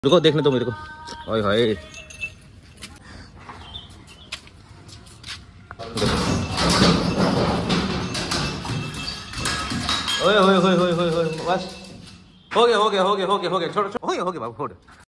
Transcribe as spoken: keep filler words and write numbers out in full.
रुको देखने दो मेरे को। ओए हाय ओए ओए ओए ओए ओए बस हो गया हो गया हो गया हो गया हो गया छोड़ो हो गया हो गया बाबू छोड़।